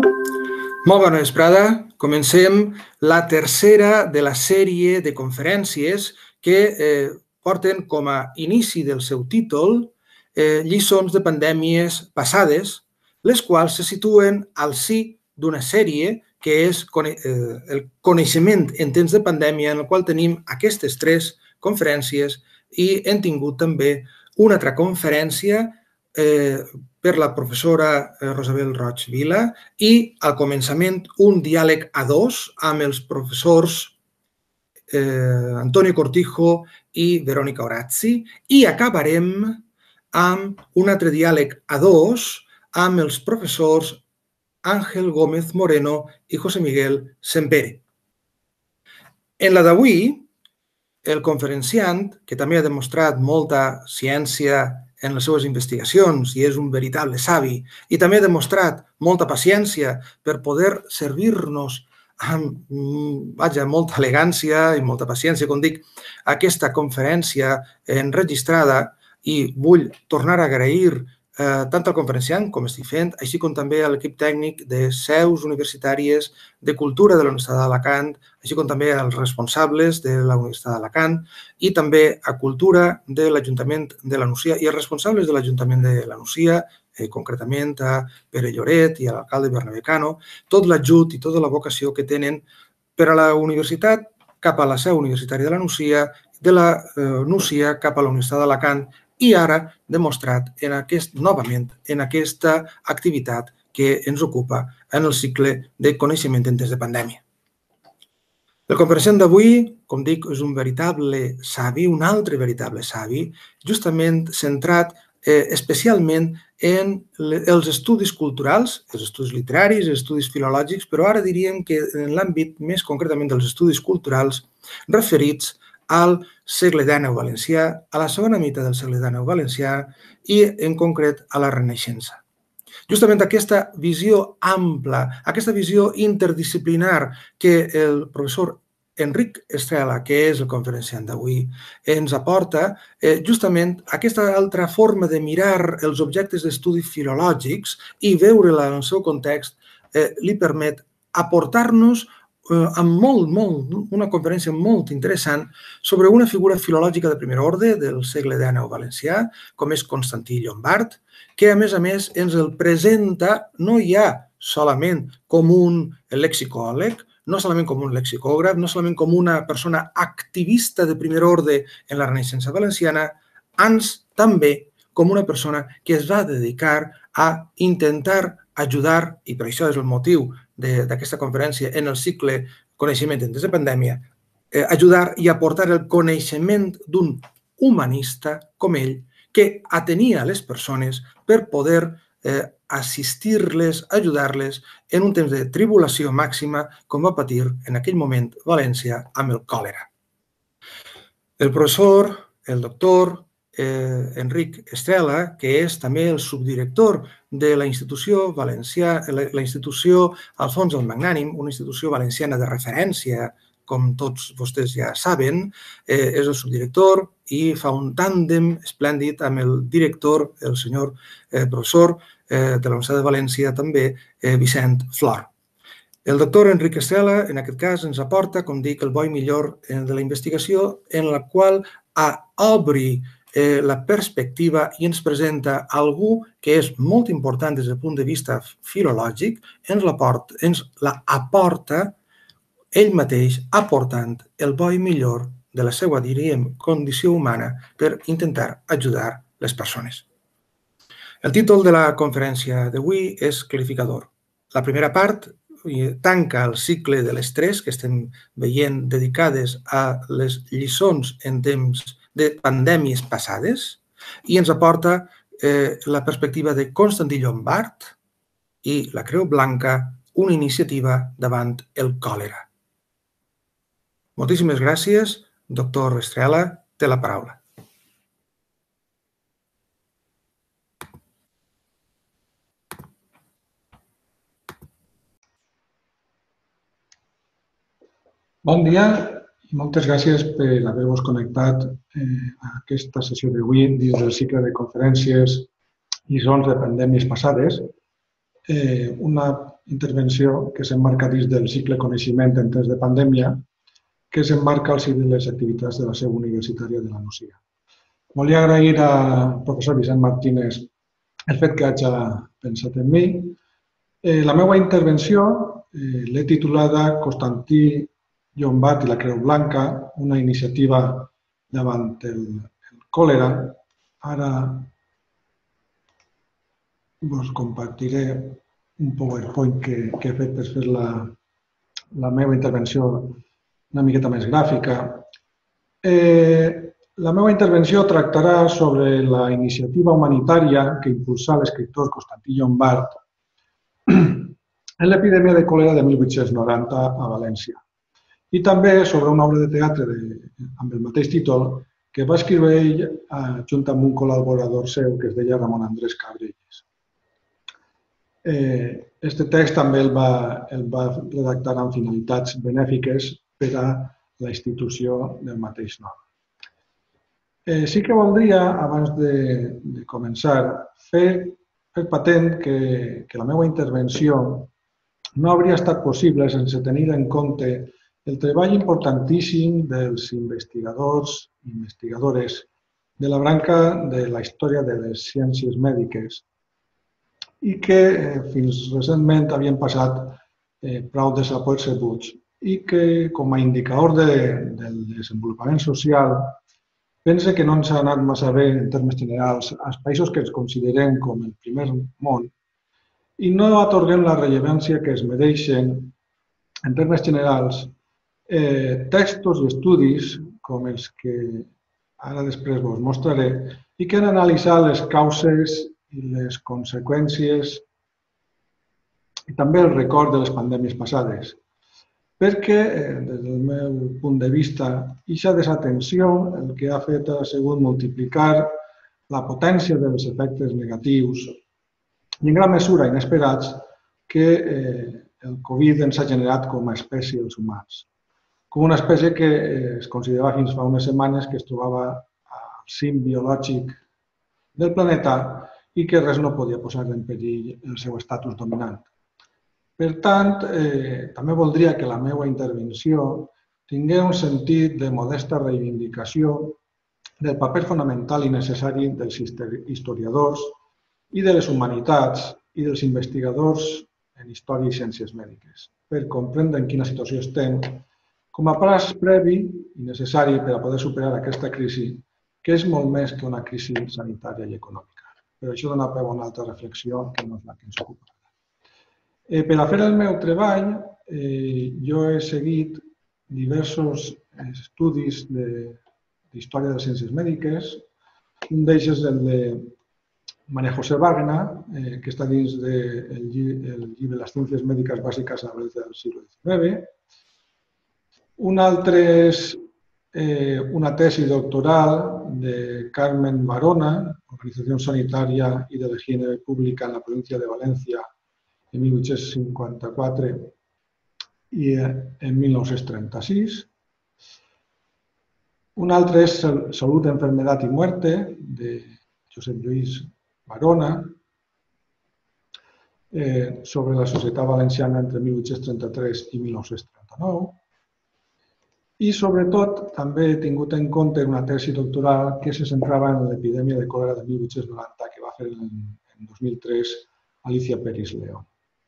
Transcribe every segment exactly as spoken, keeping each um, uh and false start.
Molt bona vesprada. Comencem la tercera de la sèrie de conferències que eh, porten com a inici del seu títol eh, lliçons de pandèmies passades, les quals se situen al si d'una sèrie que és eh, el coneixement en temps de pandèmia, en el qual tenim aquestes tres conferències i hem tingut també una altra conferència eh, per la professora Rosabel Roig Vila i al començament un diàleg a dos amb els professors eh, Antonio Cortijo i Verónica Orazzi i acabarem amb un altre diàleg a dos amb els professors Àngel Gómez Moreno i José Miguel Sempere. En la d'avui, el conferenciant, que també ha demostrat molta ciència en les seves investigacions i és un veritable savi i també ha demostrat molta paciència per poder servir-nos amb vaja, molta elegància i molta paciència, com dic, aquesta conferència enregistrada i vull tornar a agrair eh, tant al conferenciant com estic fent, així com també a l'equip tècnic de seus universitàries de cultura de la Universitat d'Alacant, així com també als responsables de la Universitat d'Alacant i també a cultura de l'Ajuntament de la Nucia i als responsables de l'Ajuntament de la Nucia, eh, concretament a Pere Lloret i a l'alcalde Bernabé Cano, tot l'ajut i tota la vocació que tenen per a la universitat cap a la seu universitària de la Nucia, de la eh, Nucia cap a la Universitat d'Alacant i ara demostrat en aquest, novament en aquesta activitat que ens ocupa en el cicle de coneixement en temps de pandèmia. El conferenciant d'avui, com dic, és un veritable savi, un altre veritable savi, justament centrat eh, especialment en els estudis culturals, els estudis literaris, els estudis filològics, però ara diríem que en l'àmbit més concretament dels estudis culturals referits al segle dinou valencià, a la segona meitat del segle dinou valencià i, en concret, a la Renaixença. Justament aquesta visió ampla, aquesta visió interdisciplinar que el professor Enric Estrela, que és el conferenciant d'avui, ens aporta, eh, justament aquesta altra forma de mirar els objectes d'estudi filològics i veure-la en el seu context eh, li permet aportar-nos amb molt, molt, una conferència molt interessant sobre una figura filològica de primer ordre del segle dinou valencià, com és Constantí Llombart, que a més a més ens el presenta no ja solament com un lexicòleg, no solament com un lexicògraf, no solament com una persona activista de primer ordre en la Renaixença valenciana, ans també com una persona que es va dedicar a intentar ajudar, i per això és el motiu d'aquesta conferència en el cicle Coneixement en temps de pandèmia, eh, ajudar i aportar el coneixement d'un humanista com ell que atenia les persones per poder eh, assistir-les, ajudar-les en un temps de tribulació màxima com va patir en aquell moment València amb el còlera. El professor, el doctor Eh, Enric Estrela, que és també el subdirector de la institució valencià, la, la institució Alfons el Magnànim, una institució valenciana de referència, com tots vostès ja saben, eh, és el subdirector i fa un tàndem esplèndid amb el director, el senyor eh, professor eh, de la Universitat de València, també eh, Vicent Flor. El doctor Enric Estrela, en aquest cas, ens aporta, com dic, el bo i millor de la investigació en la qual obri Eh, la perspectiva i ens presenta algú que és molt important des del punt de vista filològic, ens la, porta, ens la aporta ell mateix aportant el bo i millor de la seva, diríem, condició humana per intentar ajudar les persones. El títol de la conferència d'avui és clarificador. La primera part tanca el cicle de les tres que estem veient dedicades a les lliçons en temps de pandèmies passades i ens aporta eh, la perspectiva de Constantí Llombart i la Creu Blanca, una iniciativa davant el còlera. Moltíssimes gràcies, doctor Estrela, té la paraula. Bon dia i moltes gràcies per haver-vos connectat a aquesta sessió d'avui dins del cicle de conferències i lliçons de pandèmies passades. Una intervenció que s'emmarca dins del cicle Coneixement en temps de pandèmia, que s'emmarca al si de les activitats de la seu universitària de la Nucia. Volia agrair al professor Vicent Martínez el fet que hagi pensat en mi. La meva intervenció l'he titulada Constantí Llombart i la Creu Blanca, una iniciativa davant el còlera. Ara us compartiré un PowerPoint que he fet per fer la meva intervenció una miqueta més gràfica. La meva intervenció tractarà sobre la iniciativa humanitària que impulsà l'escriptor Constantí Llombart en l'epidèmia de còlera de mil vuit-cents noranta a València. I també sobre una obra de teatre amb el mateix títol que va escriure ell junt amb un col·laborador seu que es deia Ramon Andrés Cabrelles. Aquest text també el va redactar amb finalitats benèfiques per a la institució del mateix nom. Sí que voldria, abans de començar, fer patent que la meva intervenció no hauria estat possible sense tenir en compte el treball importantíssim dels investigadors i investigadores de la branca de la història de les ciències mèdiques i que fins recentment havien passat prou desapercebuts i que, com a indicador del desenvolupament social, pense que no ens ha anat massa bé, en termes generals, als països que ens considerem com el primer món i no atorguem la rellevància que es mereixen, en termes generals, textos i estudis com els que ara després vos mostraré i que han analitzat les causes i les conseqüències i també el record de les pandèmies passades. Perquè, des del meu punt de vista, aquesta desatenció el que ha fet ha sigut multiplicar la potència dels efectes negatius i en gran mesura inesperats que el Covid ens ha generat com a espècie els humans. Com una espècie que es considerava fins fa unes setmanes que es trobava al cim biològic del planeta i que res no podia posar en perill el seu estatus dominant. Per tant, també voldria que la meva intervenció tingués un sentit de modesta reivindicació del paper fonamental i necessari dels historiadors i de les humanitats i dels investigadors en història i ciències mèdiques, per comprendre en quina situació estem, com a pas previ i necessari per a poder superar aquesta crisi, que és molt més que una crisi sanitària i econòmica. Però això dona peu a una altra reflexió que no és la que ens ocupa. Per a fer el meu treball, jo he seguit diversos estudis d'història de les ciències mèdiques. Un d'ells és el de María José Wagner, que està dins del llibre Les ciencias médicas básicas a través del siglo diecinueve. Un altre és una tesi doctoral de Carmen Barona, Organización Sanitaria y de la Higiene Pública en la provincia de Valencia en mil vuit-cents cinquanta-quatre i en mil nou-cents trenta-sis. Un altre és Salud, Enfermedad y Muerte, de Josep Lluís Barona, sobre la societat valenciana entre mil vuit-cents trenta-tres i mil nou-cents trenta-nou. I, sobretot, també he tingut en compte una tesi doctoral que se centrava en l'epidèmia de còlera de mil vuit-cents noranta que va fer en dos mil tres Alicia Peris León.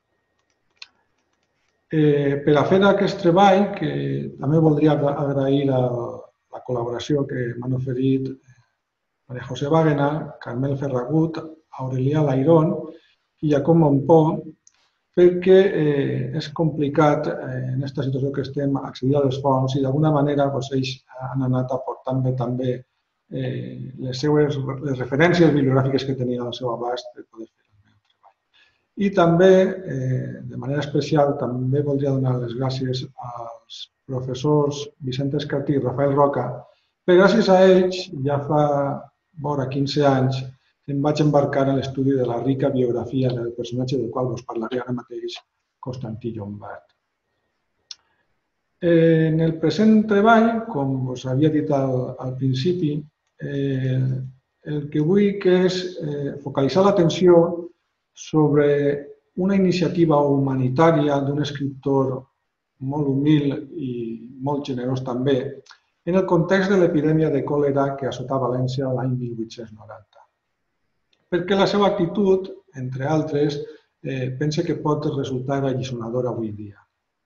Per a fer aquest treball, que també voldria agrair la col·laboració que m'han oferit María José Wagner, Carmel Ferragut, Aurelià Lairón i Jacob Monpó, perquè és complicat en aquesta situació que estem accedir a les fonts i d'alguna manera ells han anat aportant també les seves referències bibliogràfiques que tenien al seu abast per poder fer el meu treball. I també, de manera especial, també voldria donar les gràcies als professors Vicent Escartí i Rafael Roca, perquè gràcies a ells, ja fa vora quinze anys, em vaig embarcar en l'estudi de la rica biografia del personatge del qual us parlaré ara mateix, Constantí Llombart. En el present treball, com us havia dit al principi, el que vull és focalitzar l'atenció sobre una iniciativa humanitària d'un escriptor molt humil i molt generós també, en el context de l'epidèmia de còlera que assotava València l'any mil vuit-cents noranta. Perquè la seva actitud, entre altres, eh, pensa que pot resultar alliçonadora avui dia.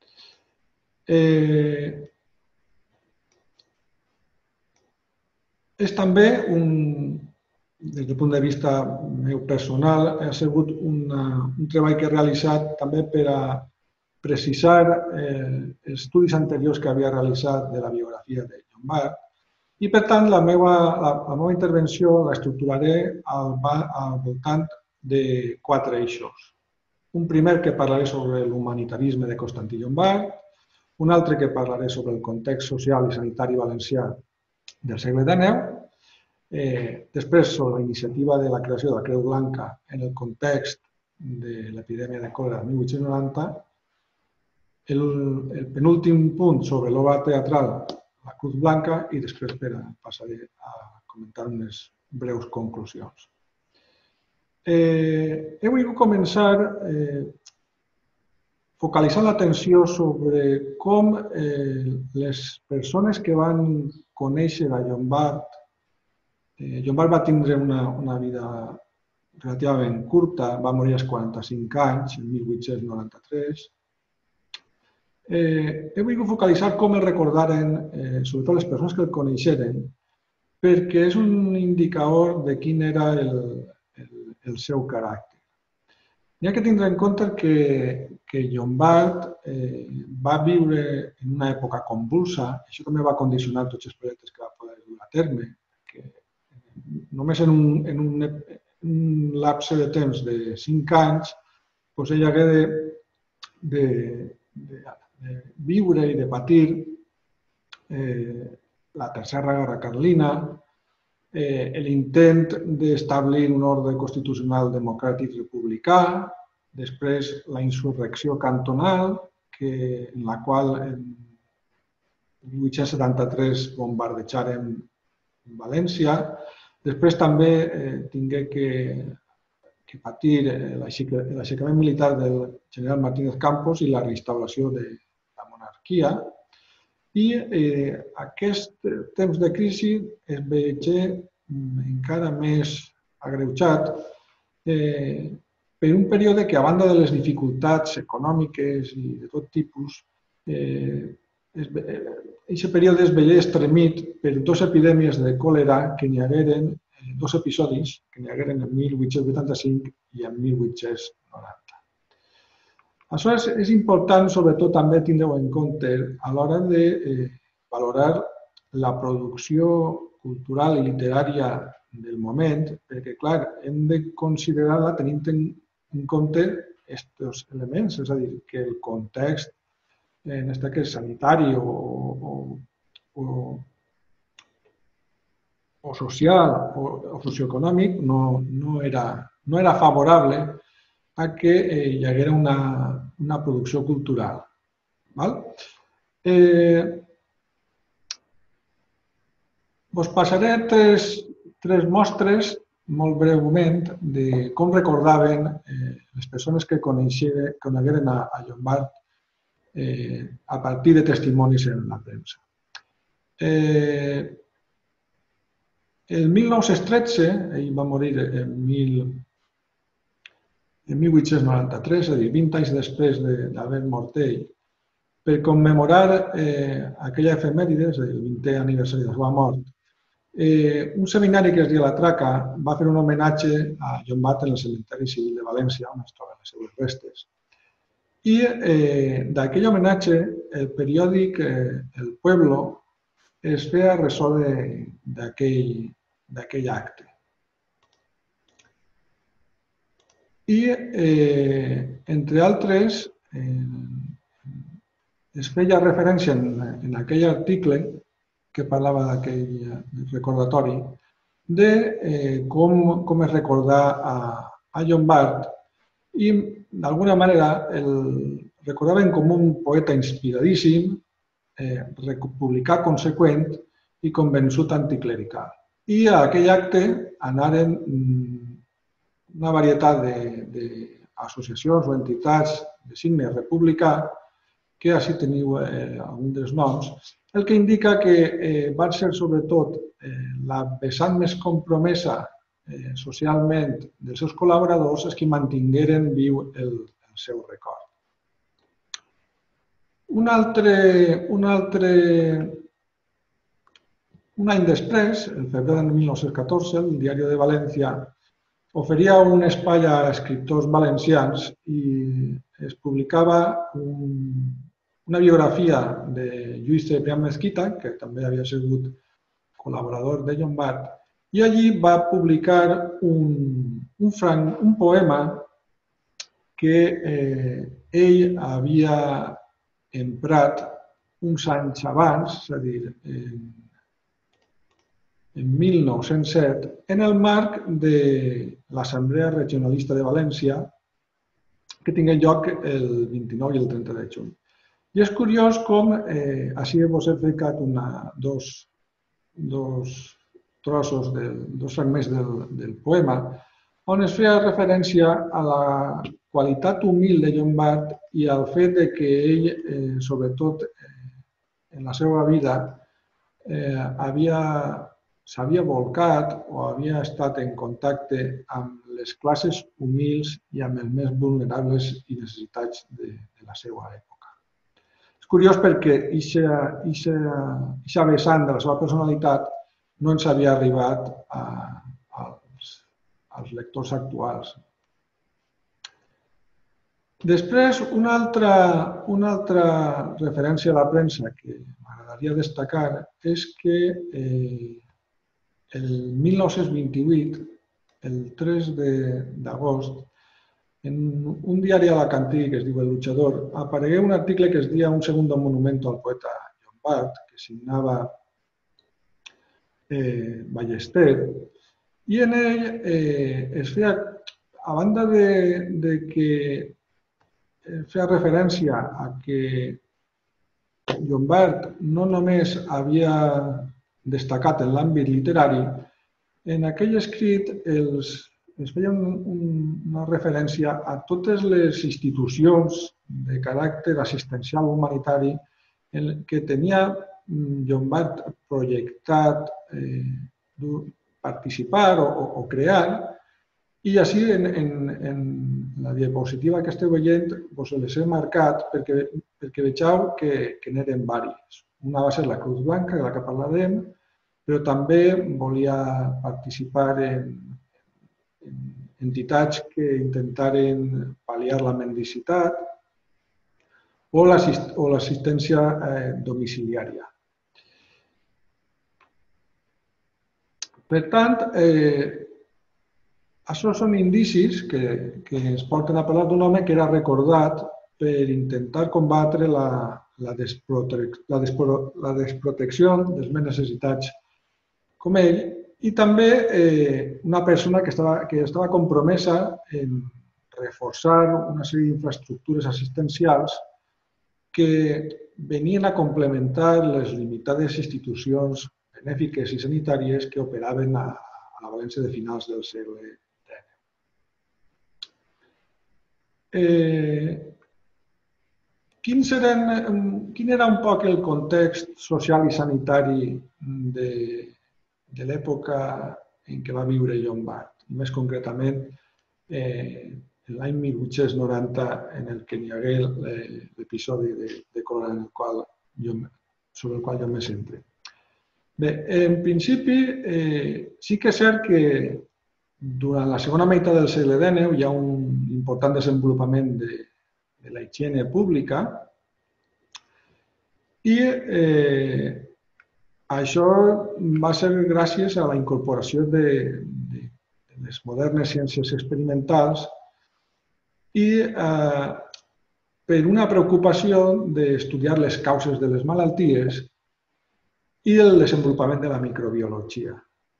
Eh, és també un, des del punt de vista meu personal, ha sigut una, un treball que he realitzat també per a precisar eh, els estudis anteriors que havia realitzat de la biografia de Llombart i, per tant, la meva, la, la meva intervenció l'estructuraré al, al voltant de quatre eixos. Un primer que parlaré sobre l'humanitarisme de Constantí Llombart, un altre que parlaré sobre el context social i sanitari valencià del segle dènou, eh, després sobre la iniciativa de la creació de la Creu Blanca en el context de l'epidèmia de còlera del mil vuit-cents noranta, el, el penúltim punt sobre l'obra teatral La Cruz Blanca i després per a, passaré a comentar unes breus conclusions. Eh, he volgut començar eh, focalitzant l'atenció sobre com eh, les persones que van conèixer a Llombart, eh, Llombart va tindre una, una vida relativament curta, va morir als quaranta-cinc anys, en mil vuit-cents noranta-tres. Eh, he volgut focalitzar com el recordaren, eh, sobretot les persones que el coneixeren, perquè és un indicador de quin era el, el, el seu caràcter. N'hi ha que tindre en compte que, que Llombart eh, va viure en una època convulsa, això també va condicionar tots els projectes que va poder dur a terme, que només en un, en un, un lapse de temps de cinc anys doncs ell hagué de, de, de, de viure i de patir eh, la Tercera Guerra Carlina, eh, l'intent d'establir un ordre constitucional democràtic republicà, després la insurrecció cantonal, que, en la qual en mil vuit-cents setanta-tres bombardejaren València, després també eh, tingué que, que patir l'aixecament militar del general Martínez Campos i la reinstauració de la monarquia. I eh, aquest temps de crisi es veié encara més agreujat eh, per un període que, a banda de les dificultats econòmiques i de tot tipus, eh, aquest període es veié estremit per dues epidèmies de còlera que n'hi hagueren, dos episodis que n'hi hagueren en mil vuit-cents vuitanta-cinc i en mil vuit-cents noranta. Aleshores, és important, sobretot, també tindre-ho en compte a l'hora de eh, valorar la producció cultural i literària del moment, perquè, clar, hem de considerar-la tenint en compte aquests elements, és a dir, que el context, en aquest cas sanitari o, o, o, o social o, o socioeconòmic, no, no, era, no era favorable a que eh, hi haguera una, una producció cultural. Val? Eh, us passaré tres, tres mostres, molt breument, de com recordaven eh, les persones que conegueren a, a Llombart eh, a partir de testimonis en la premsa. Eh, el mil nou-cents tretze, ell va morir en mil en mil vuit-cents noranta-tres, és a dir, vint anys després d'haver mort ell, per commemorar eh, aquella efemèride, és a dir, el vintè aniversari de la seva mort, eh, un seminari que es deia La Traca va fer un homenatge a Llombart en el cementeri civil de València, on es troben les seves restes. I eh, d'aquell homenatge, el periòdic eh, El Pueblo es feia ressò d'aquell acte. I, eh, entre altres, eh, es feia referència en, en aquell article que parlava d'aquell recordatori de eh, com, com es recordar a, a Llombart i, d'alguna manera, el recordaven com un poeta inspiradíssim, eh, republicà conseqüent i convençut anticlerical. I a aquell acte anaren una varietat associacions o entitats de signe republicà, que així teniu alguns dels noms, el que indica que van ser sobretot la vessant més compromesa socialment dels seus col·laboradors els que mantingueren viu el seu record. Un altre, un altre, un any després, el febrer de mil nou-cents catorze, el Diari de València oferia un espai a escriptors valencians i es publicava un, una biografia de Lluís Cebrián Mesquita, que també havia sigut col·laborador de Llombart, i allí va publicar un, un, franc, un poema que eh, ell havia emprat uns anys abans, és a dir, en, en mil nou-cents set, en el marc de l'Assemblea Regionalista de València, que tingué lloc el vint-i-nou i el trenta de juny. I és curiós com, eh, així vos he ficat una, dos, dos trossos, de, dos fragments del, del poema, on es feia referència a la qualitat humil de Llombart i al fet de que ell, eh, sobretot eh, en la seva vida, eh, havia s'havia volcat o havia estat en contacte amb les classes humils i amb els més vulnerables i necessitats de, de la seva època. És curiós perquè aquesta vessant de la seva personalitat no ens havia arribat a, als, als lectors actuals. Després, una altra, una altra referència a la premsa que m'agradaria destacar és que eh, el mil nou-cents vint-i-vuit, el tres d'agost, en un diari alacantí que es diu El Luchador, aparegué un article que es deia Un segundo monumento al poeta Llombart, que signava eh, Ballester, i en ell eh, es feia, a banda de, de que feia referència a que Llombart no només havia destacat en l'àmbit literari, en aquell escrit els, es feia un, una referència a totes les institucions de caràcter assistencial humanitari en què tenia Llombart projectat eh, participar o, o crear, i així en, en, en la diapositiva que esteu veient us les he marcat perquè, perquè vegeu que, que n'eren diverses. Una va ser la Cruz Blanca, de la que parlarem, però també volia participar en, en entitats que intentaren pal·liar la mendicitat o l'assistència eh, domiciliària. Per tant, eh, això són indicis que, que ens porten a parlar d'un home que era recordat per intentar combatre la, la, desprote la, despro la desprotecció dels més necessitats com ell, i també eh, una persona que estava, que estava compromesa en reforçar una sèrie d'infraestructures assistencials que venien a complementar les limitades institucions benèfiques i sanitàries que operaven a, a la València de finals del segle dènou. Eh, quins eren, quin era un poc el context social i sanitari de, de l'època en què va viure Llombart, més concretament eh, l'any mil vuit-cents noranta, en el que hi hagué l'episodi de, de còlera en el qual jo, sobre el qual jo me centre. Bé, en principi, eh, sí que és cert que durant la segona meitat del segle dènou hi ha un important desenvolupament de, de la higiene pública i eh, això va ser gràcies a la incorporació de, de, de les modernes ciències experimentals i eh, per una preocupació d'estudiar les causes de les malalties i el desenvolupament de la microbiologia.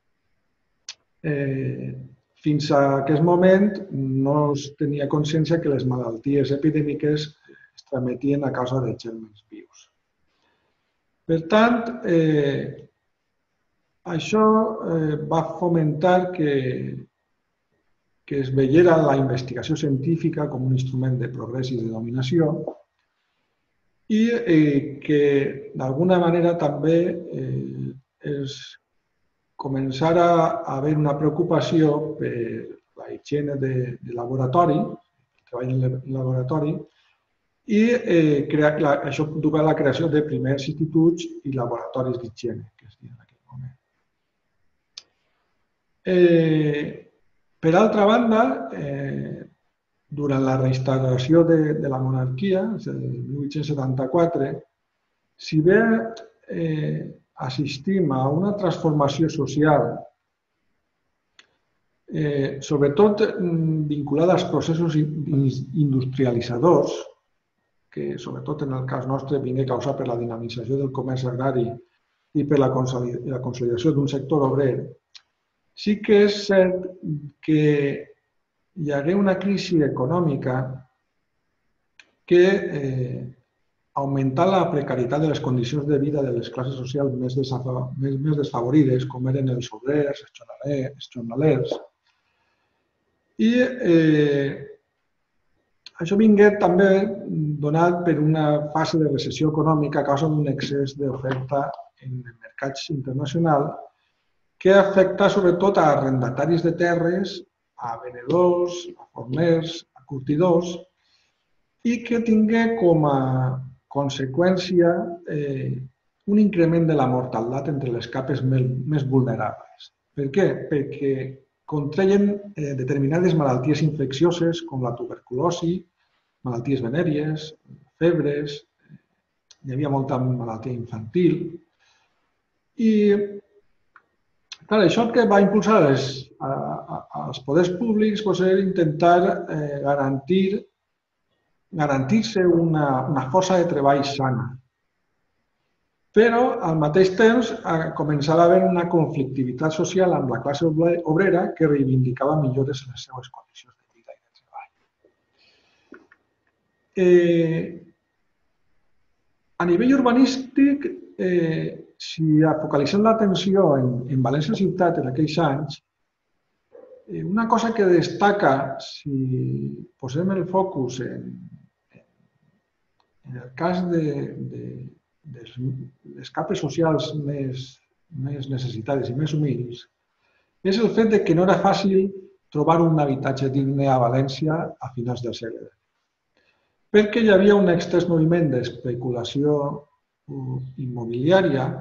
Eh, fins a aquest moment no es tenia consciència que les malalties epidèmiques es transmetien a causa de gèrmens vius. Per tant, eh, això eh, va fomentar que, que es veiera la investigació científica com un instrument de progrés i de dominació i eh, que d'alguna manera també eh, es començara a haver una preocupació per la higiene de, de laboratori, el treball en el laboratori, i eh, crea, la, això duia a la creació de primers instituts i laboratoris d'higiene, que es deia en aquell moment. Eh, per altra banda, eh, durant la reinstauració de, de la monarquia, el mil vuit-cents setanta-quatre, si bé eh, assistim a una transformació social, eh, sobretot vinculada als processos industrialitzadors, que sobretot en el cas nostre vingué causat per la dinamització del comerç agrari i per la consolidació d'un sector obrer, sí que és cert que hi hagué una crisi econòmica que eh, augmentar la precarietat de les condicions de vida de les classes socials més, més, més desfavorides, com eren els obrers, els jornalers. I eh, això vingué també donat per una fase de recessió econòmica a causa d'un excés d'oferta en els mercats internacionals que afecta sobretot a arrendataris de terres, a venedors, a forners, a curtidors i que tingué com a conseqüència eh, un increment de la mortalitat entre les capes més vulnerables. Per què? Perquè contreien eh, determinades malalties infeccioses com la tuberculosi, malalties venèries, febres, hi havia molta malaltia infantil. I clar, això que va impulsar els, a, a, als poders públics pues, era intentar eh, garantir garantir-se una, una força de treball sana. Però, al mateix temps, començava a haver una conflictivitat social amb la classe obrera que reivindicava millores en les seves condicions de vida i de treball. Eh, a nivell urbanístic, eh, si focalitzem l'atenció en, en València ciutat en aquells anys, eh, una cosa que destaca, si posem el focus en En el cas de, de, de les capes socials més, més necessitades i més humils, és el fet de que no era fàcil trobar un habitatge digne a València a finals del segle vint. Perquè hi havia un extens moviment d'especulació immobiliària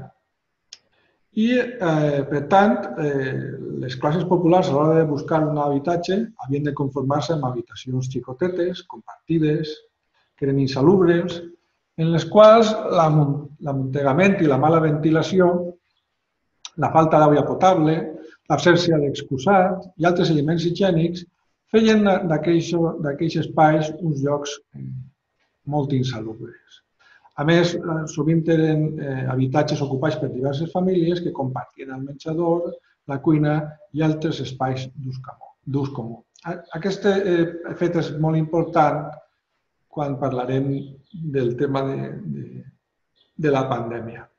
i, eh, per tant, eh, les classes populars a l'hora de buscar un habitatge havien de conformar-se amb habitacions xicotetes, compartides, que eren insalubres, en les quals l'amuntegament i la mala ventilació, la falta d'aigua potable, l'absència d'excusat i altres elements higiènics feien d'aquells espais uns llocs molt insalubres. A més, sovint eren habitatges ocupats per diverses famílies que compartien el menjador, la cuina i altres espais d'ús comú. Aquest fet és molt important quan parlarem del tema de, de, de la pandèmia.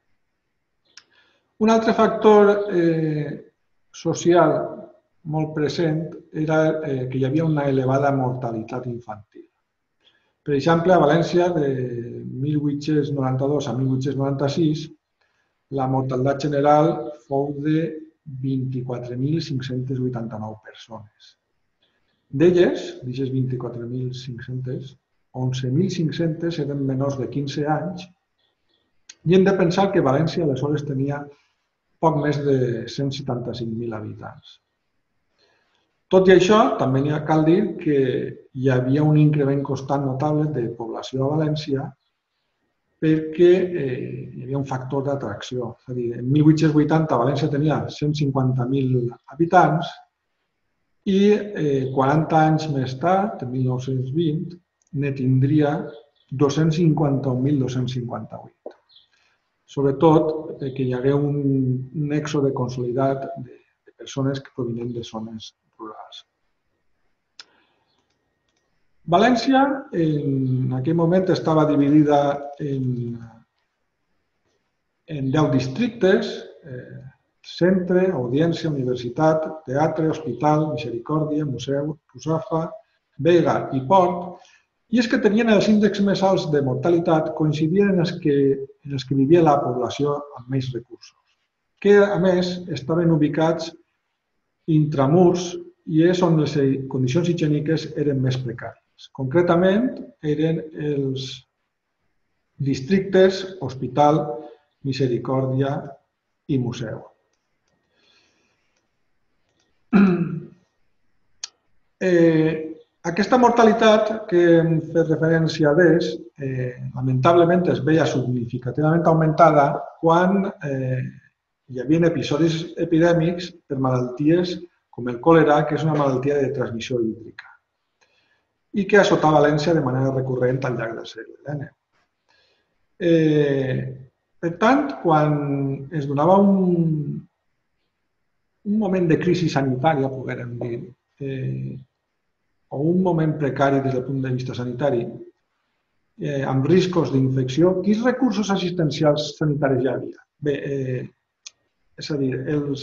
Un altre factor eh, social molt present era eh, que hi havia una elevada mortalitat infantil. Per exemple, a València, de mil vuit-cents noranta-dos a mil vuit-cents noranta-sis, la mortalitat general fou de vint-i-quatre mil cinc-cents vuitanta-nou persones. D'elles, d'aquestes vint-i-quatre mil cinc-cents, onze mil cinc-cents eren menors de quinze anys i hem de pensar que València aleshores tenia poc més de cent setanta-cinc mil habitants. Tot i això, també cal dir que hi havia un increment constant notable de població a València perquè eh, hi havia un factor d'atracció. És a dir, en mil vuit-cents vuitanta València tenia cent cinquanta mil habitants i eh, quaranta anys més tard, en mil nou-cents vint, ne tindria dos-cents cinquanta-un mil dos-cents cinquanta-vuit. Sobretot que hi hagué un, un èxode consolidat de, de persones que provenen de zones rurals. València en aquell moment estava dividida en, en deu districtes, eh, centre, audiència, universitat, teatre, hospital, misericòrdia, museu, Russafa, Vega i Port, i és que tenien els índexs més alts de mortalitat coincidien en els que, en els que vivia la població amb més recursos, que a més estaven ubicats intramurs i és on les condicions higièniques eren més precàries. Concretament, eren els districtes Hospital, Misericòrdia i Museu. Eh, aquesta mortalitat que hem fet referència a d'és, eh, lamentablement es veia significativament augmentada quan eh, hi havia episodis epidèmics per malalties com el còlera, que és una malaltia de transmissió hídrica i que assotava València de manera recurrent al llarg del segle dinou. Eh, per tant, quan es donava un, un moment de crisi sanitària, podríem dir, eh, o un moment precari des del punt de vista sanitari, eh, amb riscos d'infecció, quins recursos assistencials sanitaris hi havia? Bé, eh, és a dir, els,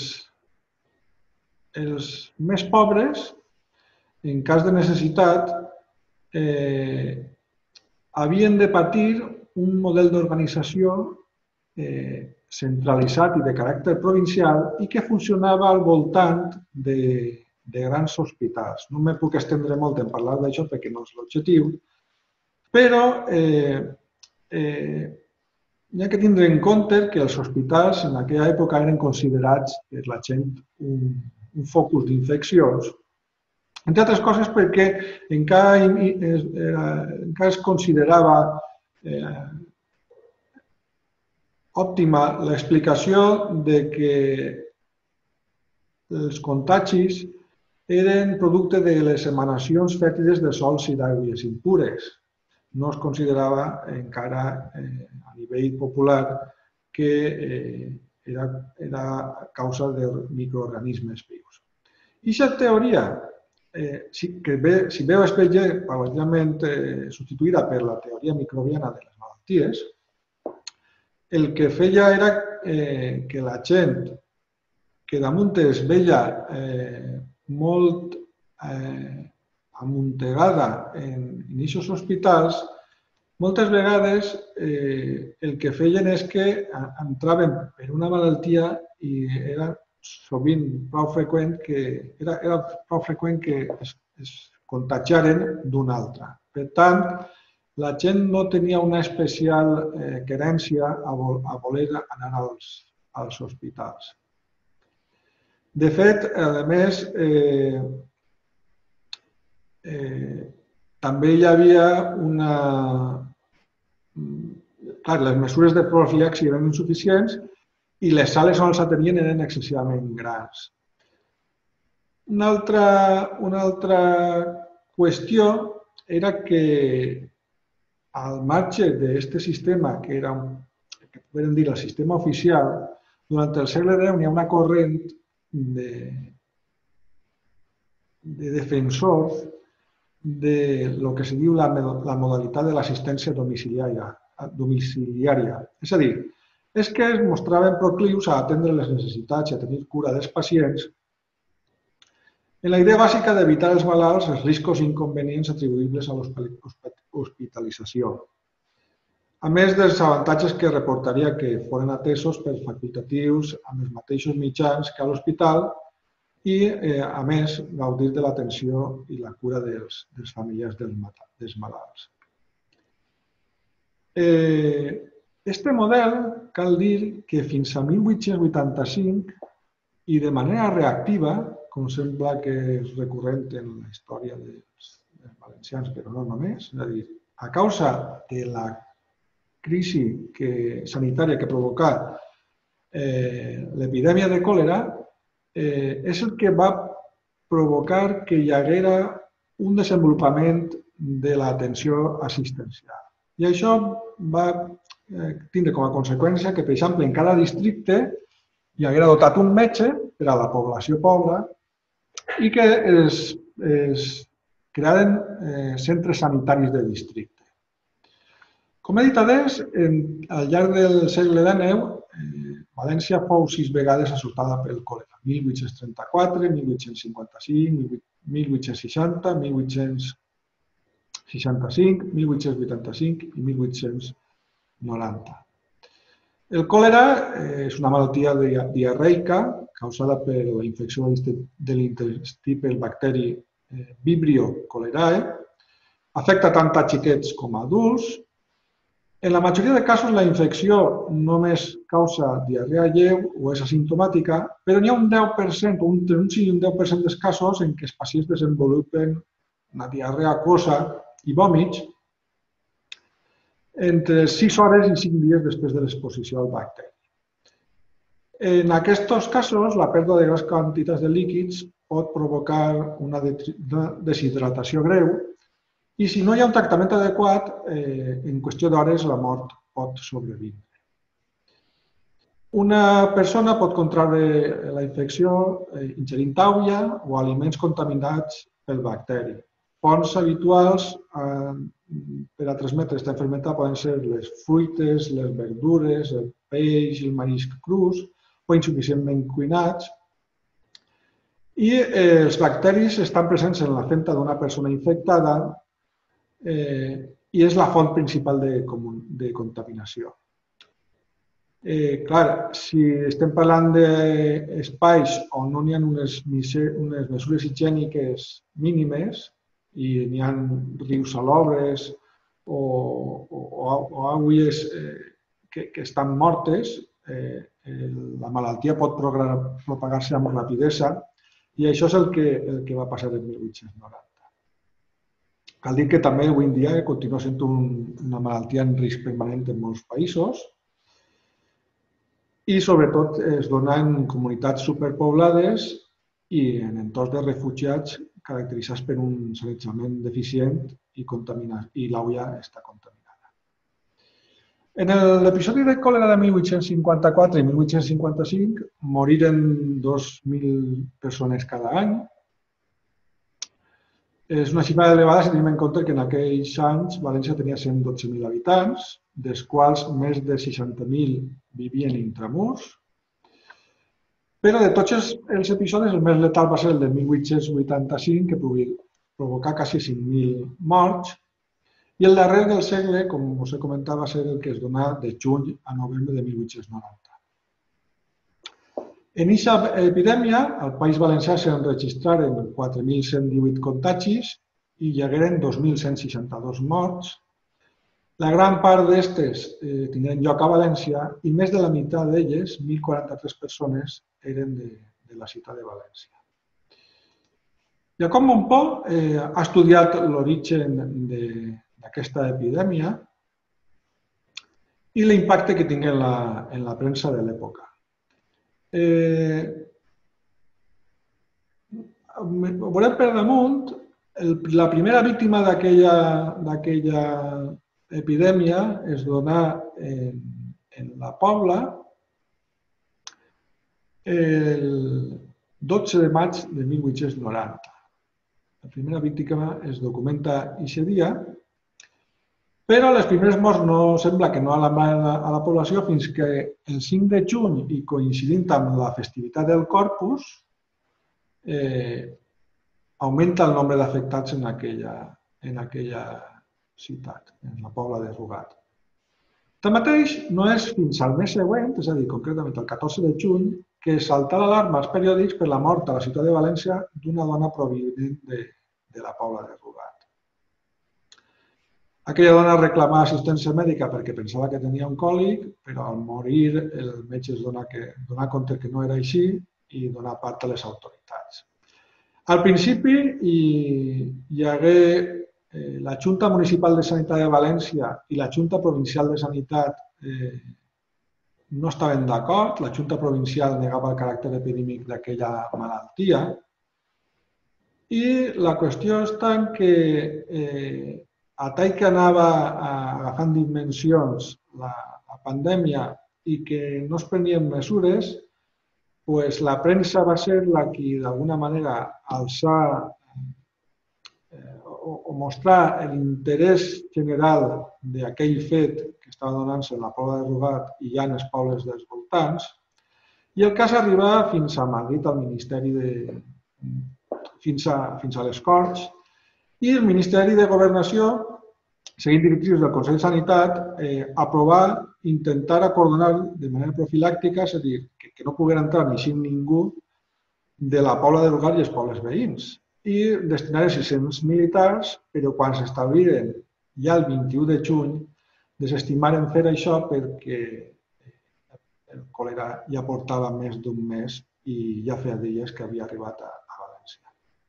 els més pobres, en cas de necessitat, eh, havien de patir un model d'organització eh, centralitzat i de caràcter provincial i que funcionava al voltant de de grans hospitals. No me puc estendre molt en parlar d'això perquè no és l'objectiu, però eh, eh, hi ha que tindre en compte que els hospitals en aquella època eren considerats per la gent un, un focus d'infeccions, entre altres coses perquè encara, encara es considerava eh, òptima l'explicació de que els contagis eren producte de les emanacions fètides de sols i d'aigües impures. No es considerava encara eh, a nivell popular que eh, era, era causa de microorganismes vius. I aquesta teoria, eh, si, que ve, si veu espatge, paral·lelament eh, substituïda per la teoria microbiana de les malalties, el que feia era eh, que la gent que damunt es veia eh, molt eh, amuntegada en aquests hospitals, moltes vegades eh, el que feien és que entraven per una malaltia i era sovint prou freqüent que, era, era prou freqüent que es, es contagiaren d'una altra. Per tant, la gent no tenia una especial eh, querència a, vol, a voler anar als, als hospitals. De fet, a més, eh, eh, també hi havia una... Clar, les mesures de profilaxi eren insuficients i les sales on els atenien eren excessivament grans. Una altra, una altra qüestió era que al marge d'aquest sistema, que era, que podem dir, el sistema oficial, durant el segle deu hi ha una corrent de, de defensors de lo que se diu la, la modalitat de l'assistència domiciliària, domiciliària. És a dir, és que es mostraven proclius a atendre les necessitats i a tenir cura dels pacients en la idea bàsica d'evitar als malalts els riscos i inconvenients atribuïbles a l'hospitalització, a més dels avantatges que reportaria que foren atesos per facultatius amb els mateixos mitjans que a l'hospital i, eh, a més, gaudir de l'atenció i la cura dels, dels familiars dels, dels malalts. Eh, este model cal dir que fins a mil vuit-cents vuitanta-cinc i de manera reactiva, com sembla que és recurrent en la història dels, dels valencians, però no només, és a dir, a causa de la crisi que, sanitària que provocà eh, l'epidèmia de còlera, eh, és el que va provocar que hi haguera un desenvolupament de l'atenció assistencial. I això va eh, tindre com a conseqüència que, per exemple, en cada districte hi haguera dotat un metge per a la població pobra i que es, es crearen eh, centres sanitaris de districte. Com he dit abans, al llarg del segle dinou, València fou sis vegades assoltada pel còlera. mil vuit-cents trenta-quatre, mil vuit-cents cinquanta-cinc, mil vuit-cents seixanta, mil vuit-cents seixanta-cinc, mil vuit-cents vuitanta-cinc i mil vuit-cents noranta. El còlera és una malaltia diarreica causada per la infecció de l'intestí pel bacteri Vibrio cholerae. Afecta tant a xiquets com a adults. En la majoria de casos, la infecció només causa diarrea lleu o és asimptomàtica, però n'hi ha un deu per cent, o un cinc i un deu per cent dels casos en què els pacients desenvolupen una diarrea aquosa i vòmits entre sis hores i cinc dies després de l'exposició al bacteri. En aquests casos, la pèrdua de grans quantitats de líquids pot provocar una deshidratació greu i si no hi ha un tractament adequat, en qüestió d'hores la mort pot sobrevindre. Una persona pot contraure la infecció ingerint aigua o aliments contaminats pel bacteri. Fonts habituals per a transmetre aquesta malaltia poden ser les fruites, les verdures, el peix, el marisc crus o insuficientment cuinats. I els bacteris estan presents en la femta d'una persona infectada i és la font principal de contaminació. Clar, si estem parlant d'espais on no n'hi ha unes mesures higièniques mínimes i n'hi ha rius salobres o aigües que estan mortes, la malaltia pot propagar-se amb rapidesa i això és el que va passar en mil vuit-cents noranta. Cal dir que també avui en dia continua sent una malaltia en risc permanent en molts països i sobretot es dona en comunitats superpoblades i en entorns de refugiats caracteritzats per un sanejament deficient i l'aigua està contaminada. En l'episodi de còlera de mil vuit-cents cinquanta-quatre i mil vuit-cents cinquanta-cinc moriren dos mil persones cada any. És una xifra elevada si tenim en compte que en aquells anys València tenia cent dotze mil habitants, dels quals més de seixanta mil vivien intramurs. Però de tots els episodis, el més letal va ser el de mil vuit-cents vuitanta-cinc, que provocà quasi cinc mil morts, i el darrer del segle, com us he comentat, va ser el que es donà de juny a novembre de mil vuit-cents noranta. En aquesta epidèmia, al País Valencià s'enregistraren quatre mil cent divuit contagis i hi hagueren dos mil cent seixanta-dos morts. La gran part d'aquestes tindran lloc a València i més de la meitat d'elles, mil quaranta-tres persones, eren de la ciutat de València. Jacob Monpó ha estudiat l'origen d'aquesta epidèmia i l'impacte que tingué en la premsa de l'època. Veurem per damunt, la primera víctima d'aquella epidèmia es donà en la Pobla el dotze de maig de mil vuit-cents noranta. La primera víctima es documenta aquest dia, però les primeres morts no sembla que no alarmaran a la població fins que el cinc de juny, i coincidint amb la festivitat del Corpus, augmenta el nombre d'afectats en aquella ciutat, en la Pobla de Rugat. Tanmateix, no és fins al mes següent, és a dir, concretament el catorze de juny, que saltà l'alarma als periòdics per la mort a la ciutat de València d'una dona provinent de la Pobla de Rugat. Aquella dona reclamà assistència mèdica perquè pensava que tenia un còlic, però al morir el metge es donà compte que no era així i donà part a les autoritats. Al principi hi hagué la Junta Municipal de Sanitat de València i la Junta Provincial de Sanitat no estaven d'acord, la Junta Provincial negava el caràcter epidèmic d'aquella malaltia i la qüestió està en que a tall que anava agafant dimensions la pandèmia i que no es prenien mesures, la premsa va ser la que d'alguna manera alçà o mostrar l'interès general d'aquell fet que estava donant-se en la Pobla de Rugat i ja en els pobles dels voltants, i el cas arriba fins a Madrid, al Ministeri de... fins a, fins a les Corts, i el Ministeri de Governació, seguint directrius del Consell de Sanitat, eh, aprovar, intentar acordonar de manera profilàctica, és a dir, que, que no pogués entrar ni eixir ningú de la Pobla de Rugat i els pobles veïns, i destinar sis-cents militars, però quan s'establiren ja el vint-i-u de juny, desestimaren fer això perquè el còlera ja portava més d'un mes i ja feia dies que havia arribat a, a València.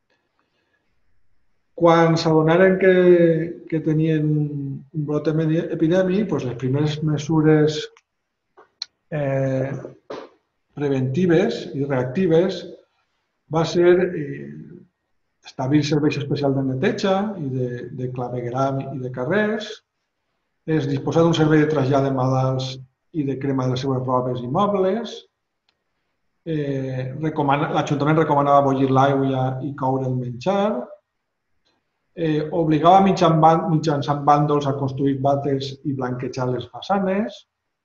Quan s'adonaren que, que tenien un brot epidèmic, doncs les primeres mesures eh, preventives i reactives va ser eh, establir serveis especials de neteja i de, de clavegueram i de carrers, és disposar d'un servei de trasllat de malalts i de crema de les seves robes i mobles, eh, l'Ajuntament recomanava bullir l'aigua i coure el menjar, eh, obligava mitjançant bàndols a construir vàters i blanquejar les façanes.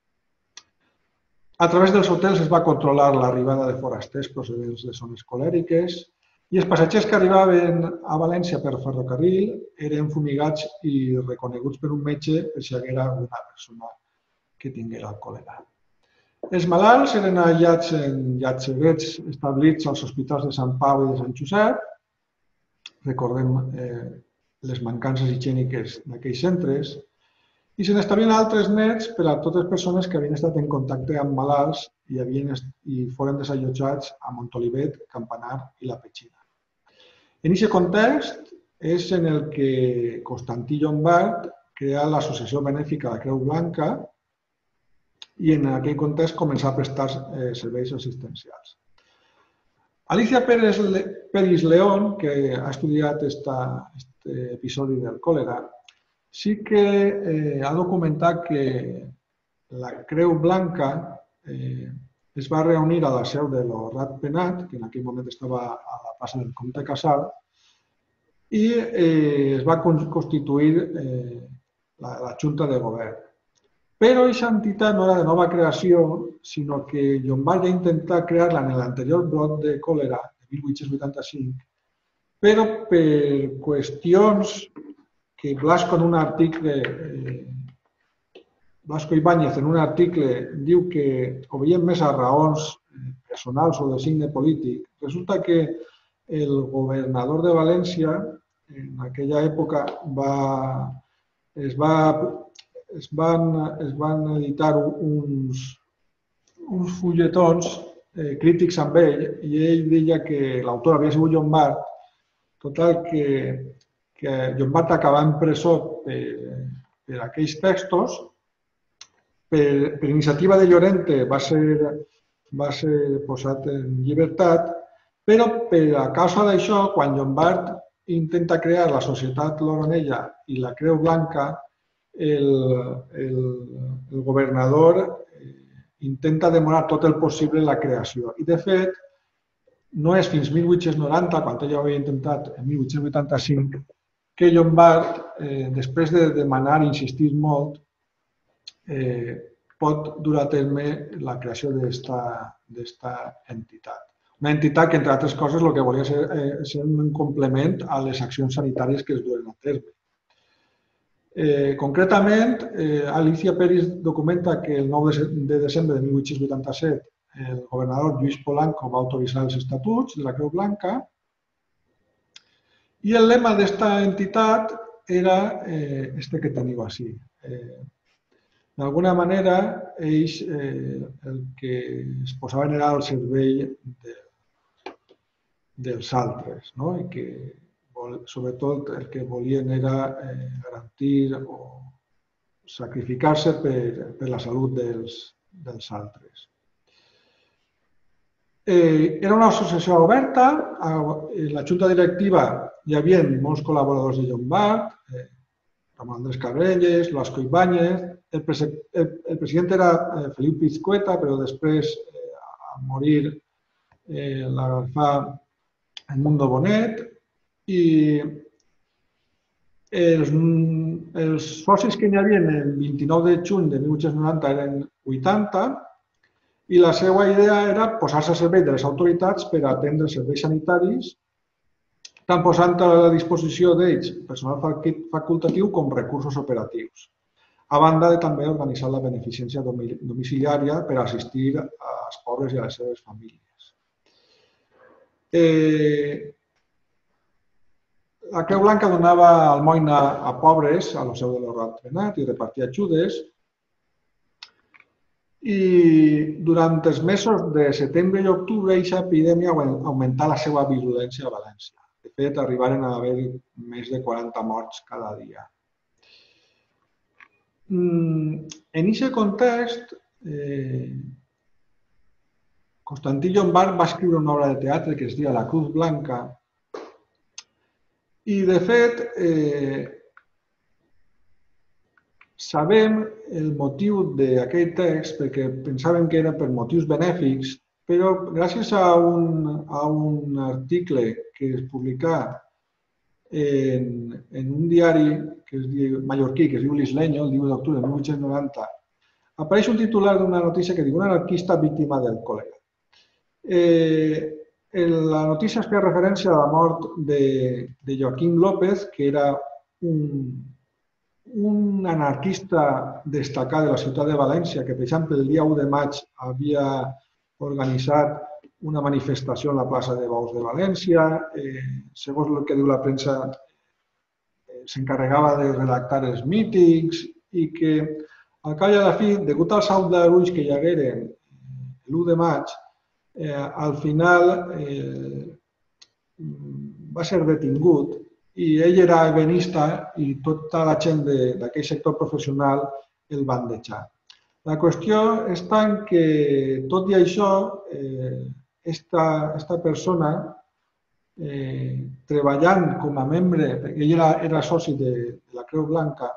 A través dels hotels es va controlar l'arribada de forasters procedents de zones colèriques i els passatgers que arribaven a València per ferrocarril eren fumigats i reconeguts per un metge per si hi haguera una persona que tinguera el còlera. Els malalts eren aïllats en llatzerets establits als hospitals de Sant Pau i de Sant Josep. Recordem eh, les mancances higièniques d'aquells centres. I se n'establien altres nets per a totes les persones que havien estat en contacte amb malalts i, havien i foren desallotjats a Montolivet, Campanar i la Petxina. En aquest context és en el que Constantí Llombart crea l'associació benèfica La Creu Blanca i en aquell context començar a prestar eh, serveis assistencials. Alicia Pérez, Peris León, que ha estudiat aquest episodi del còlera, sí que eh, ha documentat que la Creu Blanca eh, es va reunir a la seu de l'Horat Penat, que en aquell moment estava a la plaça del Comte Casal, i eh, es va constituir eh, la, la Junta de Govern. Però aquesta entitat no era de nova creació, sinó que Llombart ja intentà crear-la en l'anterior brot de còlera, de mil vuit-cents vuitanta-cinc, però per qüestions que Blasco en un article, eh, Blasco Ibáñez en un article diu que o veiem més a raons personals o de signe polític. Resulta que el governador de València en aquella època va, es, va, es, van, es van editar uns, uns fulletons eh, crítics amb ell i ell deia que l'autor havia sigut Llombart, total que que Llombart acabà en presó per, per aquells textos. Per, per iniciativa de Llorente va ser, va ser posat en llibertat, però per a causa d'això, quan Llombart intenta crear la Societat Loronella i la Creu Blanca, el, el, el governador intenta demorar tot el possible la creació. I, de fet, no és fins mil vuit-cents noranta, quan ell ho havia intentat en mil vuit-cents vuitanta-cinc, que Llombart, eh, després de demanar i insistir molt, eh, pot dur a terme la creació d'aquesta entitat. Una entitat que, entre altres coses, el que volia ser, eh, ser un complement a les accions sanitàries que es duen a terme. Eh, concretament, eh, Alicia Peris documenta que el nou de desembre de mil vuit-cents vuitanta-set el governador Lluís Polanco va autoritzar els estatuts de la Creu Blanca i el lema d'esta entitat era eh, este que teniu així. Eh, D'alguna manera, ells eh, el que es posaven era el servei de, dels altres, no? I que sobretot el que volien era eh, garantir o sacrificar-se per, per la salut dels, dels altres. Eh, era una associació oberta, a la junta directiva hi havia molts col·laboradors de Llombart, eh, Ramon Andrés Cabrelles, Blasco Ibáñez, el, prese, el, el president era eh, Feliu Pizcueta, però després, eh, a morir, eh, l'agafà Edmundo Bonet, i Els, els socis que n'hi havia el vint-i-nou de juny de mil vuit-cents noranta eren vuitanta i la seva idea era posar-se al servei de les autoritats per atendre serveis sanitaris, tant posant a la disposició d'ells personal facultatiu com recursos operatius, a banda de també organitzar la beneficència domiciliària per assistir als pobres i a les seves famílies. Eh, La Creu Blanca donava almoina a pobres a lo seu de l'Ordenat i repartia ajudes. I durant els mesos de setembre i octubre, aquesta epidèmia augmentà la seva virulència a València. De fet, arribaren a haver més de quaranta morts cada dia. En aquest context, Constantí Llombart va escriure una obra de teatre que es deia La Cruz Blanca. I, de fet, eh, sabem el motiu d'aquell text perquè pensàvem que era per motius benèfics, però gràcies a un, a un article que es publicà en, en un diari que es diu, mallorquí, que es diu L'Isleño, el divuit d'octubre de mil vuit-cents noranta, apareix un titular d'una notícia que diu un anarquista víctima del còlera. Eh, La notícia es feia referència a la mort de, de Joaquín López, que era un, un anarquista destacat de la ciutat de València, que, per exemple, el dia u de maig havia organitzat una manifestació en la plaça de Bous de València. Eh, segons el que diu la premsa, eh, s'encarregava de redactar els mítings i que, al cap i a la fi, degut als aldarulls que hi hagueren l'u de maig, Eh, al final eh, va ser detingut i ell era ebenista i tota la gent d'aquell sector professional el van deixar. La qüestió està en que, tot i això, eh, esta, esta persona, eh, treballant com a membre, perquè ell era, era soci de, de la Creu Blanca,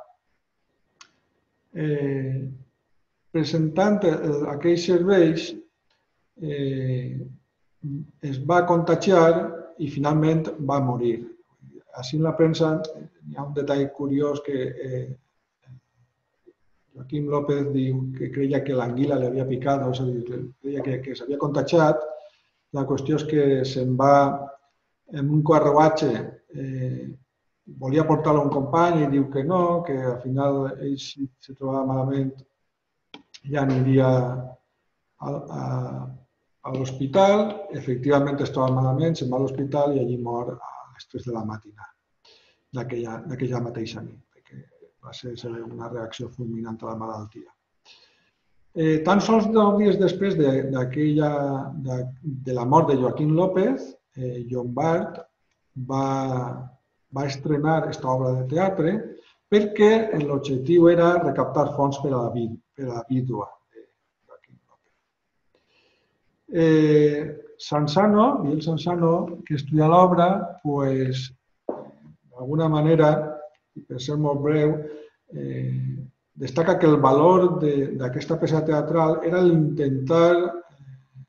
eh, presentant el, aquells serveis, Eh, es va contagiar i finalment va morir. Així en la premsa hi ha un detall curiós que eh, Joaquín López diu que creia que l'anguila li havia picat, és a dir, que creia que, que s'havia contagiat. La qüestió és que se'n va en un carruatge, eh, volia portar-lo a un company i diu que no, que al final ell si se trobava malament ja aniria a, a a l'hospital, efectivament es troba malament, se'n va a l'hospital i allí mor a les tres de la matinada d'aquella mateixa nit, perquè va ser una reacció fulminant a la malaltia. Eh, tan sols nou dies després de, de, de la mort de Joaquín López, eh, Llombart va, va estrenar aquesta obra de teatre perquè l'objectiu era recaptar fons per a la, per a la vídua. Eh, Sansano, Miguel Sansano, que estudia l'obra, pues, d'alguna manera, i per ser molt breu, eh, destaca que el valor d'aquesta peça teatral era l'intentar eh,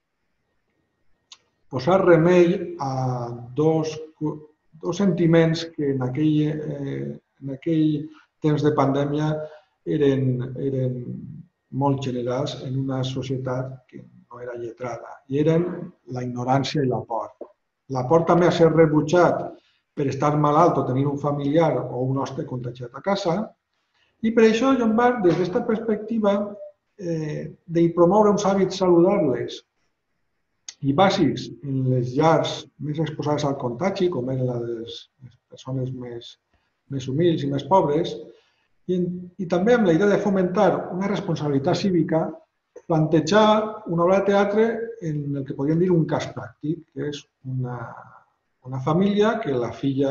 posar remei a dos, dos sentiments que en aquell, eh, en aquell temps de pandèmia eren, eren molt generals en una societat que no era lletrada, i eren la ignorància i la por. La por també a ser rebutjat per estar malalt o tenir un familiar o un hoste contagiat a casa, i per això Llombart, des d'aquesta perspectiva eh, de promoure uns hàbits saludables i bàsics en les llars més exposades al contagi, com eren les persones més, més humils i més pobres, i, i també amb la idea de fomentar una responsabilitat cívica, plantejar una obra de teatre en el que podríem dir un cas pràctic, que és una, una família que la filla,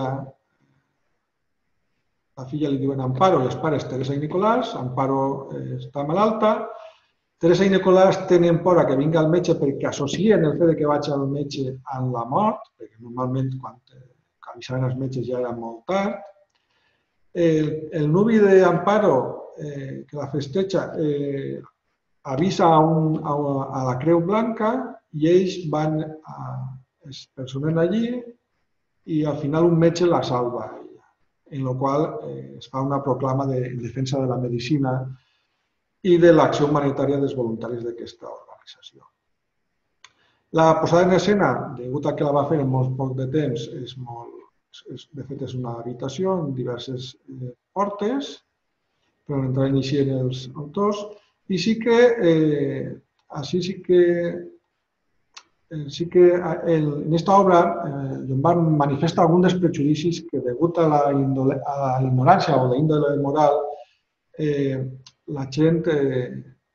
la filla li diuen Amparo i els pares Teresa i Nicolás. Amparo està malalta. Teresa i Nicolás tenen por a que vingui al metge perquè associen el fet que vaig al metge amb la mort, perquè normalment quan avisaven els metges ja era molt tard. El, el nuvi d'Amparo, eh, que la festeja, eh, avisa a, un, a, a la Creu Blanca i ells van, a, es personen allí i al final un metge la salva a ella. en el qual es fa una proclama de defensa de la medicina i de l'acció humanitària dels voluntaris d'aquesta organització. La posada en escena, degut a que la va fer en molt poc de temps, és molt, és, de fet és una habitació amb diverses eh, portes per on entrar inicien els autors i sí que, eh, així sí que, eh, sí que el, en aquesta obra eh, Llombart manifesta alguns dels prejudicis que degut a la, indole, a la ignorància o l'índole moral eh, la gent eh,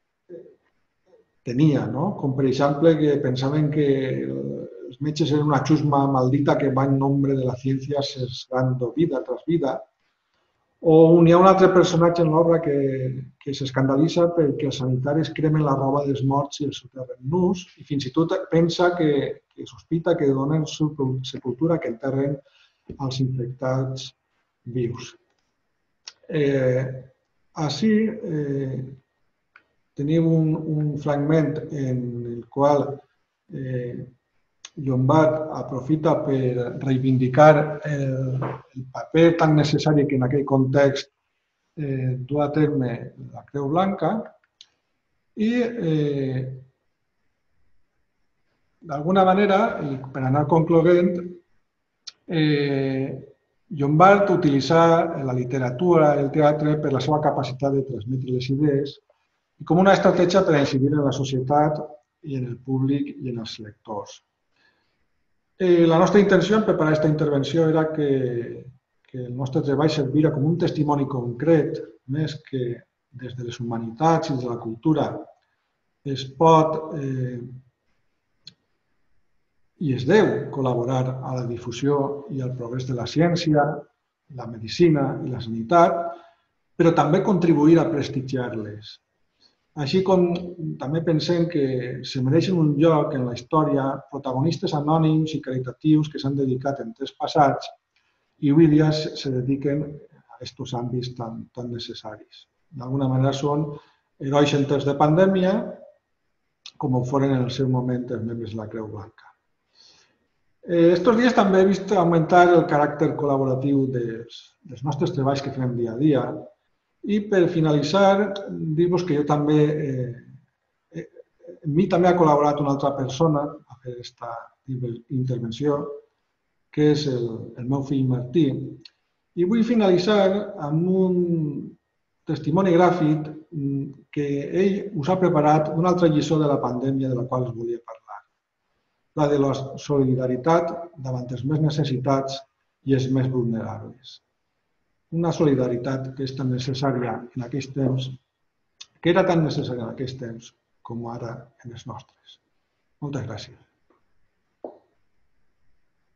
tenia, no? Com per exemple que pensaven que els metges eren una xusma maldita que va en nombre de la ciència sesgando vida tras vida. O hi ha un altre personatge en l'obra que, que s'escandalitza perquè els sanitaris cremen la roba dels morts i els soterren nus i fins i tot pensa que, que sospita que donen sepultura, que enterren els infectats vius. Eh, així, eh, tenim un, un fragment en el qual eh, Llombart aprofita per reivindicar el, el paper tan necessari que en aquell context eh, du a terme la Creu Blanca i eh, d'alguna manera, i per anar concloent, eh, Llombart utilitza la literatura i el teatre per la seva capacitat de transmetre les idees i com una estratègia per incidir en la societat i en el públic i en els lectors. Eh, la nostra intenció en preparar aquesta intervenció era que, que el nostre treball servira com un testimoni concret, més que des de les humanitats i de la cultura es pot eh, i es deu col·laborar a la difusió i al progrés de la ciència, la medicina i la sanitat, però també contribuir a prestigiar-les. Així com també pensem que se mereixen un lloc en la història protagonistes anònims i caritatius que s'han dedicat en temps passats i avui dia se dediquen a aquests àmbits tan, tan necessaris. D'alguna manera són herois en temps de pandèmia, com ho foren en el seu moment els membres de la Creu Blanca. Estos dies també he vist augmentar el caràcter col·laboratiu dels, dels nostres treballs que fem dia a dia. I per finalitzar, dir-vos que jo també, eh, en mi també ha col·laborat una altra persona a fer aquesta intervenció, que és el, el meu fill Martí. I vull finalitzar amb un testimoni gràfic que ell us ha preparat d'una altra lliçó de la pandèmia de la qual us volia parlar. La de la solidaritat davant els més necessitats i els més vulnerables. Una solidaritat que és tan necessària en aquells temps, que era tan necessària en aquells temps com ara en els nostres. Moltes gràcies.